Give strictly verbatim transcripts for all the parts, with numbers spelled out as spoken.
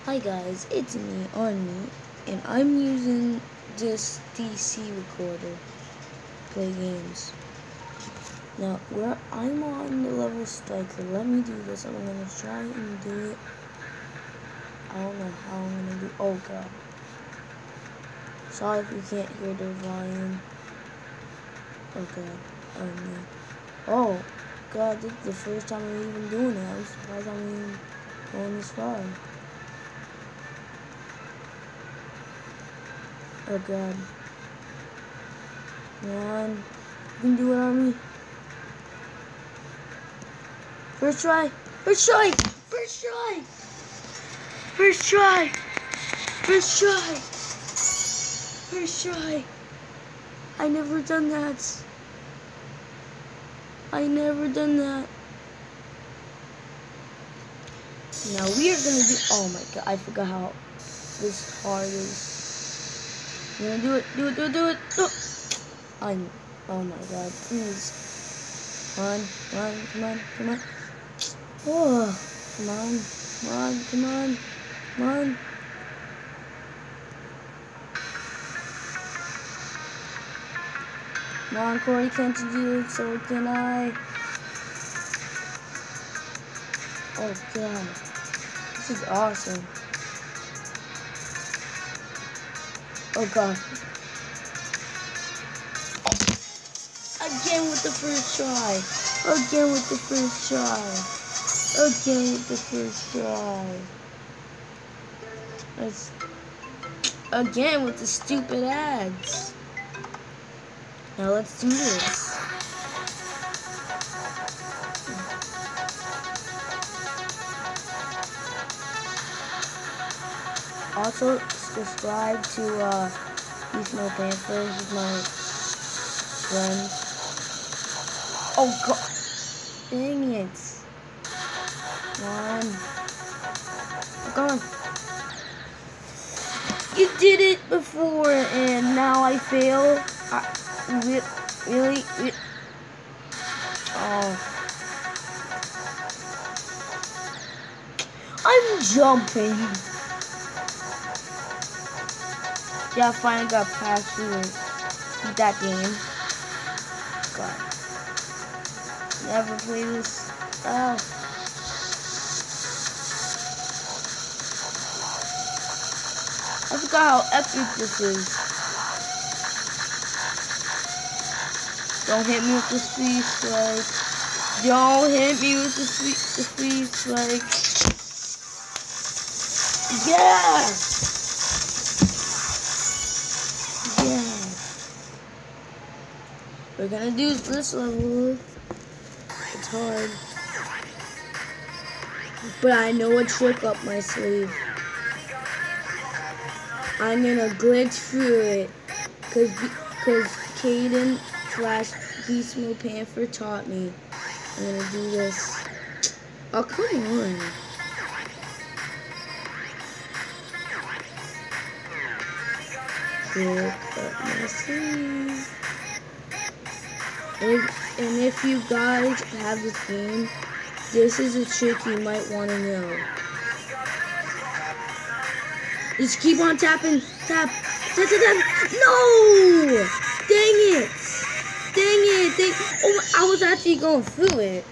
Hi guys, it's me, Arnie, and I'm using this D C recorder to play games. Now, where I'm on the level striker, let me do this. I'm gonna try and do it. I don't know how I'm gonna do. Oh god. Sorry if you can't hear the volume. Oh god. Oh no. Oh god, this is the first time I'm even doing it. I'm surprised I'm even going this far. Oh god. Come on. You can do it on me. First try. First try. First try. First try. First try. First try. I never done that. I never done that. Now we are gonna do. Oh my god! I forgot how this hard is. I'm gonna do it. Do it. Do it. Do it. Do it. I'm. Oh my god! Please. Come on. Come on. Come on. Come on. Oh. Come on. Come on. Come on. Come on. Come on, Corey, can't you do it? So can I? Oh god. This is awesome. Oh god. Again with the first try. Again with the first try. Again with the first try. Let's again with the stupid ads. Now let's do this. Also subscribe to uh Beast Mode Panther. He's my friend. Oh god. Dang it. Come on. Come on. You did it before and now I fail. I, really? Really? Oh. I'm jumping. Yeah, I finally got past through beat that game. God. Never play this. Oh. I forgot how epic this is. Don't hit me with the speed strike. Don't hit me with the speed, the speed strike. Yeah! Yeah. We're gonna do this level. It's hard. But I know a trick up my sleeve. I'm gonna glitch through it. Cause, cause Caden Flash Beast Mode Panther taught me. I'm gonna do this. Oh, come on. Trick up my sleeve. And if, and if you guys have this game, this is a trick you might want to know. Just keep on tapping, tap, tap, tap, tap. No! Dang it! Dang it! Dang. Oh, I was actually going through it.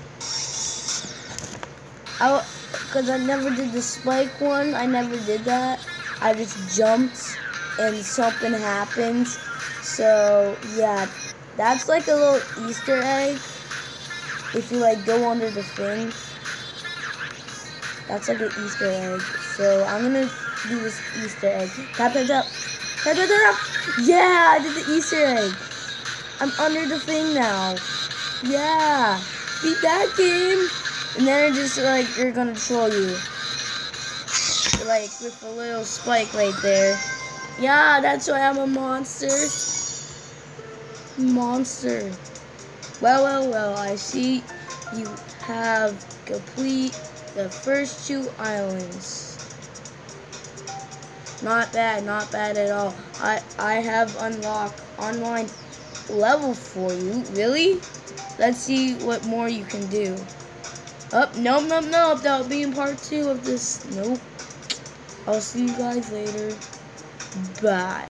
I, cause I never did the spike one. I never did that. I just jumped and something happened. So yeah, that's like a little Easter egg. If you like go under the thing, that's like an Easter egg. So I'm gonna do this Easter egg. Tap, tap, tap. Tap, tap, tap. Yeah, I did the Easter egg. I'm under the thing now. Yeah. Beat that game. And then it just like, they're gonna troll you. Like with a little spike right there. Yeah, that's why I'm a monster. Monster. Well, well, well, I see you have complete the first two islands. Not bad, not bad at all. I, I have unlocked online level for you. Really? Let's see what more you can do. Oh, nope, nope, nope. That'll be in part two of this. Nope. I'll see you guys later. Bye.